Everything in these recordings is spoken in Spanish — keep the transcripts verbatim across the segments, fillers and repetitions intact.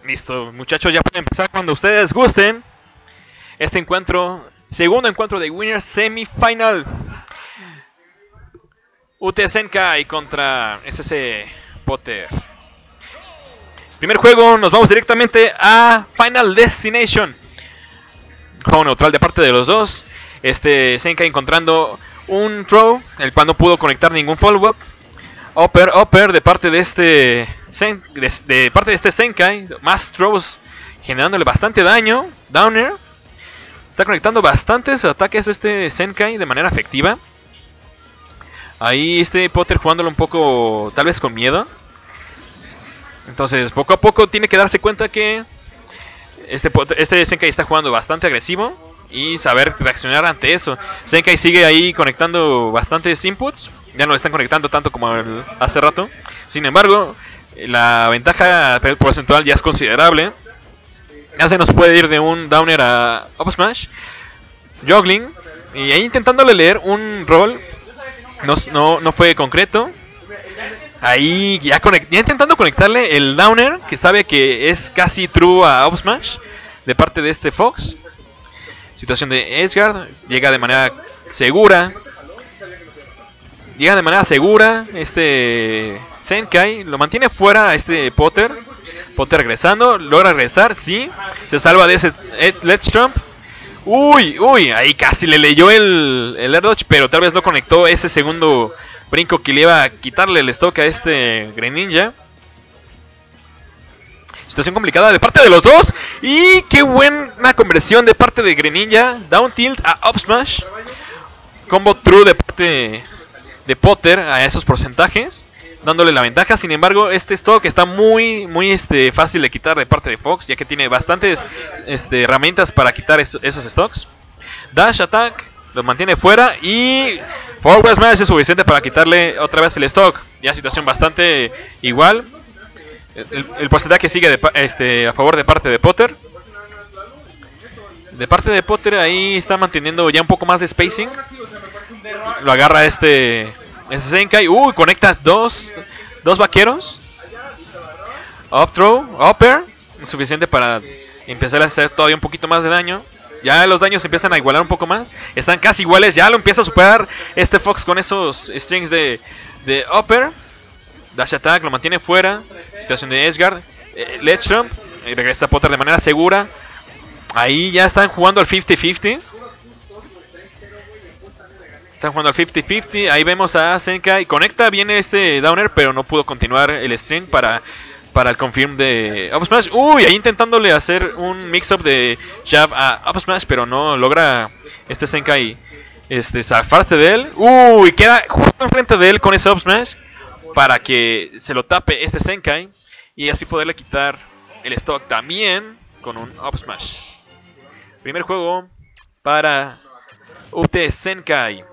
Listo, muchachos, ya pueden empezar cuando ustedes gusten. Este encuentro, segundo encuentro de Winners Semifinal. U T Zenkai contra S C Potter. Primer juego, nos vamos directamente a Final Destination. Juego neutral de parte de los dos. Este Zenkai encontrando un throw, el cual no pudo conectar ningún follow-up. Upper, upper de parte de este Zen, de, de parte de este Zenkai. Más throws generándole bastante daño. Downer. Está conectando bastantes ataques este Zenkai de manera efectiva. Ahí este Potter jugándolo un poco, tal vez con miedo. Entonces poco a poco tiene que darse cuenta que este, este Zenkai está jugando bastante agresivo y saber reaccionar ante eso. Zenkai sigue ahí conectando bastantes inputs. Ya no lo están conectando tanto como el, hace rato. Sin embargo, la ventaja porcentual ya es considerable. Ya se nos puede ir de un downer a up smash. Juggling. Y ahí intentándole leer un roll. No, no, no fue concreto. Ahí ya, conect, ya intentando conectarle el downer, que sabe que es casi true a up smash de parte de este Fox. Situación de Edgeguard. Llega de manera segura. Llega de manera segura. Este Zenkai lo mantiene fuera a este Potter. Potter regresando. Logra regresar. Sí. Se salva de ese Ledge Trump. Uy, uy. Ahí casi le leyó el, el air dodge. Pero tal vez no conectó ese segundo brinco que le iba a quitarle el stock a este Greninja. Situación complicada de parte de los dos. Y qué buena conversión de parte de Greninja. Down tilt a up smash. Combo true de parte de Potter a esos porcentajes, dándole la ventaja. Sin embargo, este stock está muy muy este, fácil de quitar de parte de Fox, ya que tiene bastantes este, herramientas para quitar es, esos stocks. Dash attack lo mantiene fuera y forward smash es suficiente para quitarle otra vez el stock. Ya situación bastante igual. El, el porcentaje sigue de, este, a favor de parte de Potter. De parte de Potter ahí está manteniendo ya un poco más de spacing. Lo agarra este, este Zenkai. Uy, conecta dos, dos vaqueros. Up throw, upper. Suficiente para empezar a hacer todavía un poquito más de daño. Ya los daños empiezan a igualar un poco más. Están casi iguales. Ya lo empieza a superar este Fox con esos strings de, de upper. Dash attack lo mantiene fuera. Situación de Edgeguard. Eh, Ledge Trump. Y regresa Potter de manera segura. Ahí ya están jugando al cincuenta cincuenta. Están jugando al cincuenta cincuenta. Ahí vemos a Zenkai. Conecta bien este downer, pero no pudo continuar el string para, para el confirm de up smash. Uy, ahí intentándole hacer un mix-up de jab a up smash, pero no logra este Zenkai este, zafarse de él. Uy, queda justo enfrente de él con ese up smash para que se lo tape este Zenkai y así poderle quitar el stock también con un up smash. Primer juego para U T Zenkai.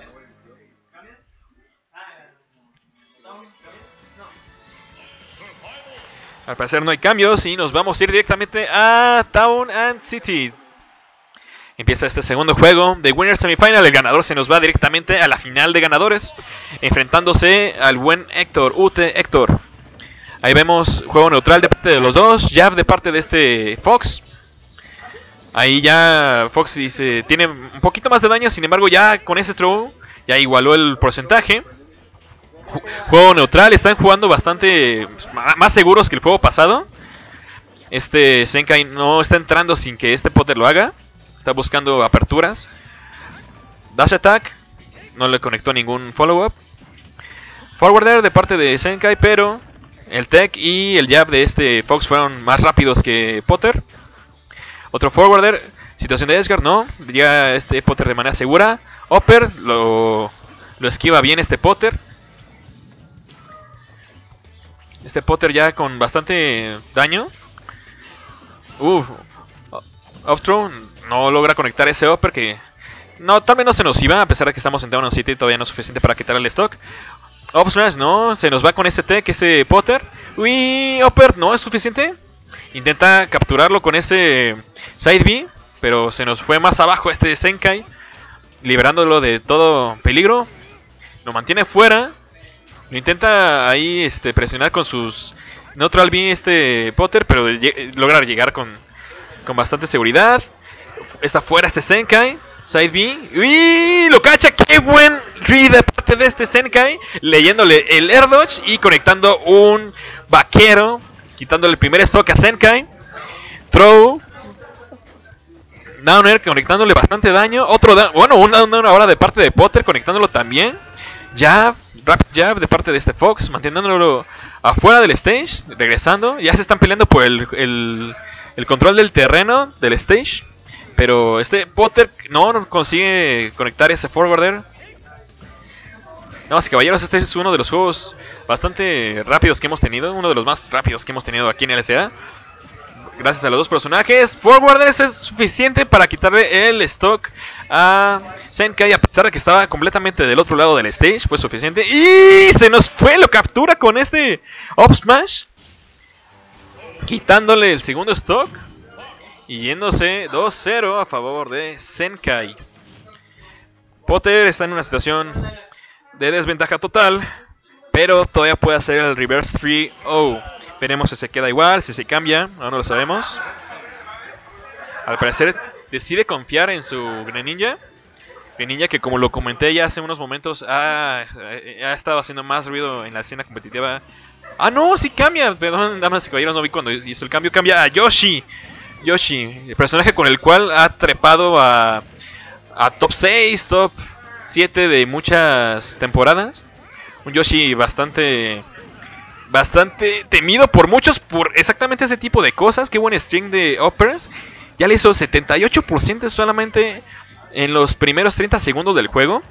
Al parecer no hay cambios y nos vamos a ir directamente a Town and City. Empieza este segundo juego de Winners Semifinal. El ganador se nos va directamente a la final de ganadores, enfrentándose al buen Héctor, U T Héctor. Ahí vemos juego neutral de parte de los dos, jab de parte de este Fox. Ahí ya Fox dice, tiene un poquito más de daño, sin embargo ya con ese throw ya igualó el porcentaje. Juego neutral, están jugando bastante más seguros que el juego pasado. Este Zenkai no está entrando sin que este Potter lo haga. Está buscando aperturas. Dash attack, no le conectó ningún follow-up. Forwarder de parte de Zenkai, pero el tech y el jab de este Fox fueron más rápidos que Potter. Otro forwarder, situación de Edgeguard, no. Llega este Potter de manera segura. Upper, lo, lo esquiva bien este Potter. Este Potter ya con bastante daño. Uff. Up throw, no logra conectar ese upper que... No, también no se nos iba, a pesar de que estamos en Town and City, todavía no es suficiente para quitar el stock. Up smash, no, se nos va con ese tech, ese Potter. Uy, upper, no es suficiente. Intenta capturarlo con ese side B, pero se nos fue más abajo este Zenkai, liberándolo de todo peligro. Lo mantiene fuera. Lo intenta ahí este, presionar con sus Neutral B este Potter, pero logra llegar con, con bastante seguridad. Está fuera este Zenkai. Side B. ¡Uy! Lo cacha. ¡Qué buen read de parte de este Zenkai! Leyéndole el Air Dodge y conectando un vaquero. Quitándole el primer stock a Zenkai. Throw. Downer conectándole bastante daño. Otro da bueno, una, una hora de parte de Potter conectándolo también. Jab. Rapid jab de parte de este Fox. Manteniéndolo afuera del stage. Regresando. Ya se están peleando por el, el, el control del terreno del stage. Pero este Potter no consigue conectar ese forwarder. Damas y caballeros, este es uno de los juegos bastante rápidos que hemos tenido. Uno de los más rápidos que hemos tenido aquí en L C A. Gracias a los dos personajes. Forwarders es suficiente para quitarle el stock a Zenkai. A pesar de que estaba completamente del otro lado del stage. Fue suficiente. Y se nos fue. Lo captura con este Up Smash. Quitándole el segundo stock. Y yéndose dos cero a favor de Zenkai. Potter está en una situación de desventaja total. Pero todavía puede hacer el reverse tres cero. Veremos si se queda igual, si se cambia. Aún no lo sabemos. Al parecer decide confiar en su Greninja. Greninja que, como lo comenté ya hace unos momentos, ha, ha estado haciendo más ruido en la escena competitiva. ¡Ah, no! ¡Sí cambia! Perdón, damas y caballeros, no vi cuando hizo el cambio. Cambia a Yoshi. Yoshi, el personaje con el cual ha trepado a, a top seis, top siete de muchas temporadas. Un Yoshi bastante bastante temido por muchos por exactamente ese tipo de cosas. Qué buen string de uppers. Ya le hizo setenta y ocho por ciento solamente en los primeros treinta segundos del juego.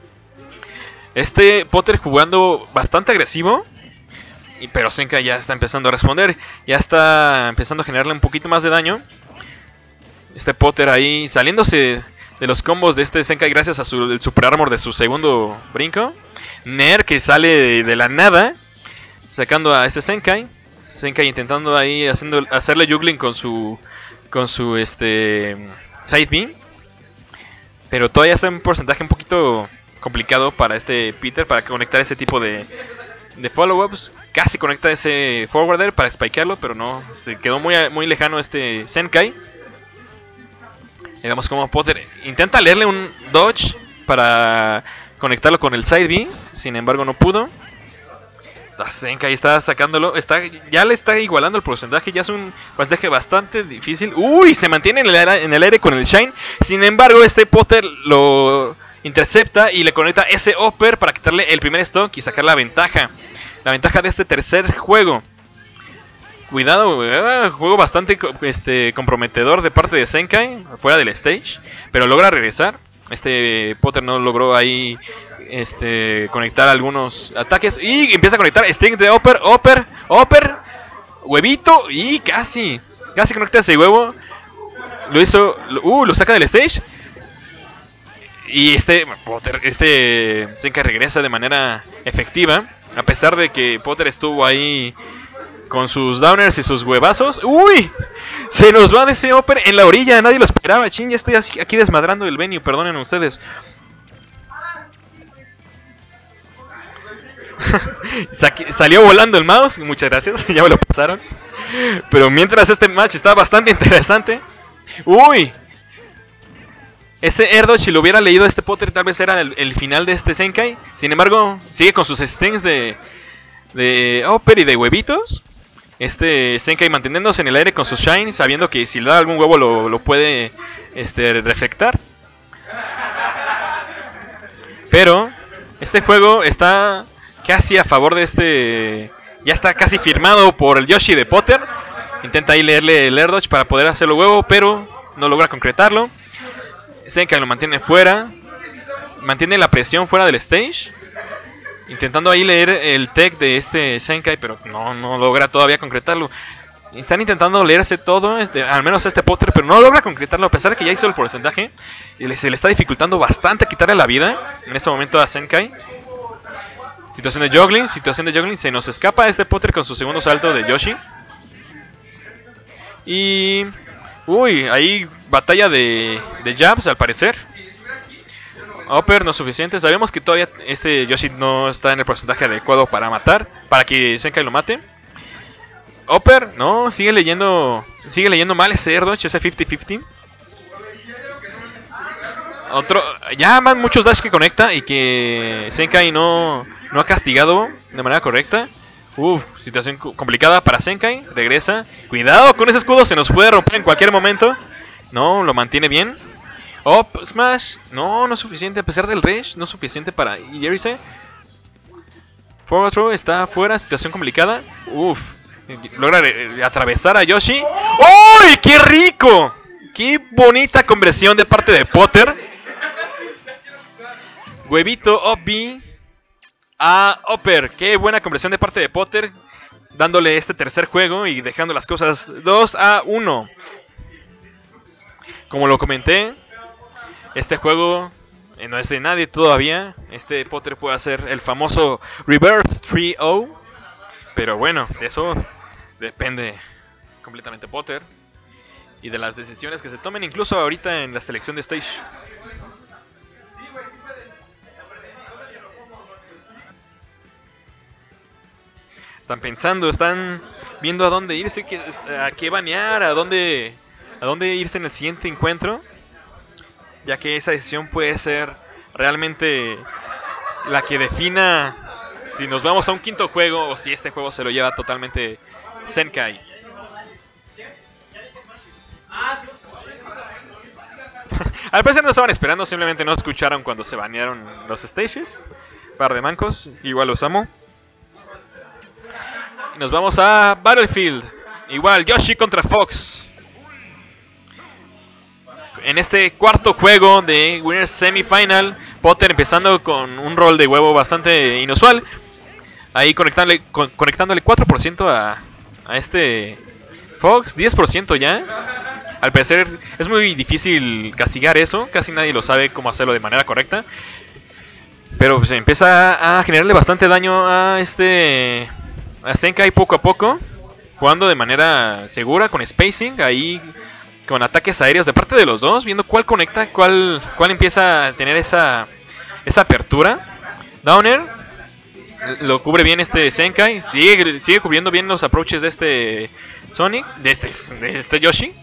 Este Potter jugando bastante agresivo. Pero Zenkai ya está empezando a responder. Ya está empezando a generarle un poquito más de daño. Este Potter ahí saliéndose de los combos de este Zenkai gracias a su el super armor de su segundo brinco. Nair que sale de, de la nada, sacando a este Zenkai. Zenkai intentando ahí haciendo, hacerle juggling con su con su este side B. Pero todavía está en un porcentaje un poquito complicado para este Peter para conectar ese tipo de de follow-ups. Casi conecta ese forwarder para spikearlo, pero no, se quedó muy, muy lejano este Zenkai. Y vemos como Potter intenta leerle un dodge para conectarlo con el side B, sin embargo no pudo. Zenkai está sacándolo, está, ya le está igualando el porcentaje, ya es un porcentaje bastante difícil. Uy, se mantiene en el, aire, en el aire con el Shine, sin embargo este Potter lo intercepta y le conecta ese upper para quitarle el primer stock y sacar la ventaja. La ventaja de este tercer juego. Cuidado, eh, juego bastante este, comprometedor de parte de Zenkai, fuera del stage, pero logra regresar. Este Potter no logró ahí este, conectar algunos ataques y empieza a conectar string de upper, upper, upper, huevito y casi, casi conecta ese huevo. Lo hizo, uh, lo saca del stage. Y este Potter, este Zenkai regresa de manera efectiva. A pesar de que Potter estuvo ahí con sus downers y sus huevazos. ¡Uy! Se nos va de ese upper en la orilla. Nadie lo esperaba. Chin, ya estoy aquí desmadrando el venue. Perdonen ustedes. Salió volando el mouse. Muchas gracias. Ya me lo pasaron. Pero mientras este match está bastante interesante. ¡Uy! Ese Air Dodge, si lo hubiera leído este Potter, tal vez era el, el final de este Zenkai. Sin embargo, sigue con sus strings de, de upper y de huevitos. Este Zenkai manteniéndose en el aire con su Shine, sabiendo que si le da algún huevo lo, lo puede este, reflectar. Pero este juego está casi a favor de este... Ya está casi firmado por el Yoshi de Potter. Intenta ahí leerle el Air Dodge para poder hacerlo huevo, pero no logra concretarlo. Zenkai lo mantiene fuera. Mantiene la presión fuera del stage. Intentando ahí leer el tech de este Zenkai, pero no, no logra todavía concretarlo. Están intentando leerse todo, este, al menos este Potter, pero no logra concretarlo. A pesar de que ya hizo el porcentaje, y le, se le está dificultando bastante quitarle la vida en este momento a Zenkai. Situación de juggling, situación de juggling. Se nos escapa este Potter con su segundo salto de Yoshi. Y... Uy, ahí batalla de, de jabs al parecer. Upper no es suficiente. Sabemos que todavía este Yoshi no está en el porcentaje adecuado para matar, para que Zenkai lo mate. Upper, no, sigue leyendo. Sigue leyendo mal ese air dodge, ese cincuenta cincuenta. Otro, ya van muchos dash que conecta y que Zenkai no, no ha castigado de manera correcta. Uf, situación complicada para Zenkai. Regresa. Cuidado con ese escudo, se nos puede romper en cualquier momento. No, lo mantiene bien. Up smash. No, no es suficiente a pesar del rage. No es suficiente para irse. Forward throw está afuera, situación complicada. Uf, logra atravesar a Yoshi. ¡Uy! ¡Qué rico! ¡Qué bonita conversión de parte de Potter! Huevito up B a Upper. Qué buena conversión de parte de Potter, dándole este tercer juego y dejando las cosas dos a uno. Como lo comenté, este juego no es de nadie todavía. Este Potter puede hacer el famoso Reverse tres cero, pero bueno, de eso depende completamente Potter y de las decisiones que se tomen incluso ahorita en la selección de stage. Están pensando, están viendo a dónde irse, a qué banear, a dónde, a dónde irse en el siguiente encuentro, ya que esa decisión puede ser realmente la que defina si nos vamos a un quinto juego o si este juego se lo lleva totalmente Zenkai. Al parecer no estaban esperando, simplemente no escucharon cuando se banearon los stages. Par de mancos, igual los amo. Y nos vamos a Battlefield. Igual, Yoshi contra Fox. En este cuarto juego de Winners Semifinal, Potter empezando con un rol de huevo bastante inusual. Ahí conectándole, con, conectándole cuatro por ciento a, a este Fox, diez por ciento ya. Al parecer es muy difícil castigar eso, casi nadie lo sabe cómo hacerlo de manera correcta. Pero pues empieza a generarle bastante daño a este... a Zenkai poco a poco, jugando de manera segura, con spacing, ahí con ataques aéreos de parte de los dos, viendo cuál conecta, cuál, cuál empieza a tener esa, esa apertura. Downer lo cubre bien este Zenkai, sigue, sigue cubriendo bien los approaches de este Sonic, de este, de este Yoshi.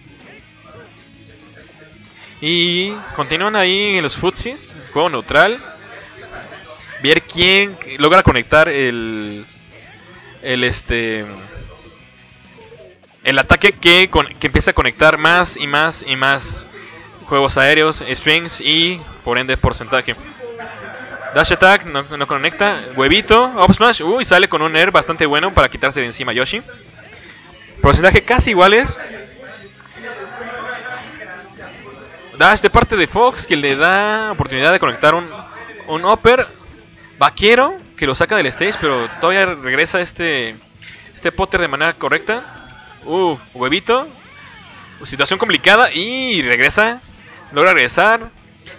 Y continúan ahí en los footsies, juego neutral. Ver quién logra conectar el... el este el ataque que, con, que empieza a conectar más y más y más juegos aéreos, strings y por ende porcentaje. Dash attack no, no conecta, huevito, up smash, uy, sale con un air bastante bueno para quitarse de encima a Yoshi. Porcentaje casi iguales. Dash de parte de Fox que le da oportunidad de conectar un, un upper. Vaquero que lo saca del stage, pero todavía regresa este este Potter de manera correcta. Uh, huevito. Situación complicada y regresa. Logra regresar.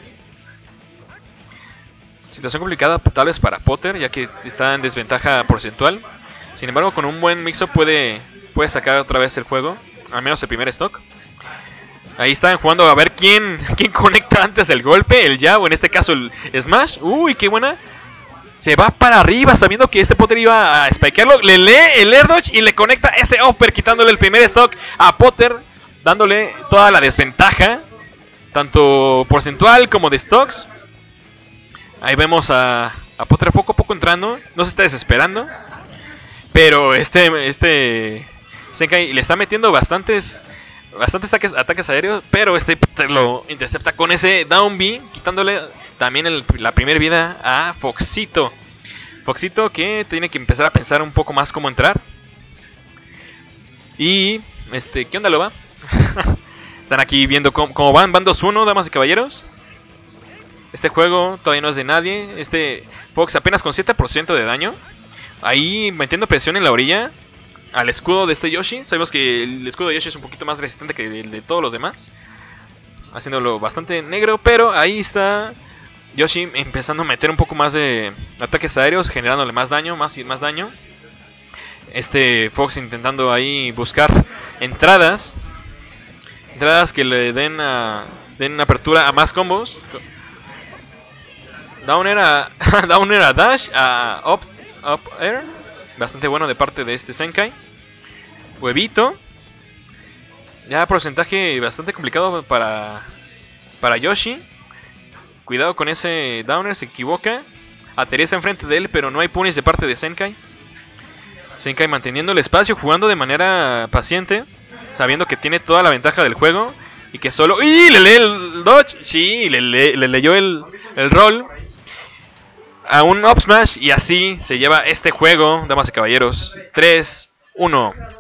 Situación complicada tal vez para Potter, ya que está en desventaja porcentual. Sin embargo, con un buen mix-up puede, puede sacar otra vez el juego. Al menos el primer stock. Ahí están jugando a ver quién, quién conecta antes el golpe, el jab, o en este caso el smash. Uy, qué buena. Se va para arriba sabiendo que este Potter iba a spikearlo. Le lee el air dodge y le conecta ese upper, quitándole el primer stock a Potter, dándole toda la desventaja, tanto porcentual como de stocks. Ahí vemos a, a Potter poco a poco entrando. No se está desesperando, pero este, este Zenkai le está metiendo bastantes, bastantes ataques, ataques aéreos. Pero este Potter lo intercepta con ese down B, quitándole también el, la primera vida a Foxito. Foxito que tiene que empezar a pensar un poco más cómo entrar. Y, este, ¿qué onda, Loba? Están aquí viendo cómo, cómo van. Van dos uno, damas y caballeros. Este juego todavía no es de nadie. Este Fox apenas con siete por ciento de daño. Ahí metiendo presión en la orilla al escudo de este Yoshi. Sabemos que el escudo de Yoshi es un poquito más resistente que el de todos los demás, haciéndolo bastante negro, pero ahí está Yoshi empezando a meter un poco más de ataques aéreos, generándole más daño, más y más daño. Este Fox intentando ahí buscar entradas, entradas que le den, a, den apertura a más combos. Downer a, Downer a Dash, a Up, up Air, bastante bueno de parte de este Zenkai. Huevito. Ya porcentaje bastante complicado para, para Yoshi. Cuidado con ese downer, se equivoca. Aterriza enfrente de él, pero no hay punish de parte de Zenkai. Zenkai manteniendo el espacio, jugando de manera paciente, sabiendo que tiene toda la ventaja del juego. Y que solo... ¡Y! ¿Le lee el dodge? Sí, le, le, le leyó el, el roll a un up smash. Y así se lleva este juego, damas y caballeros. tres uno.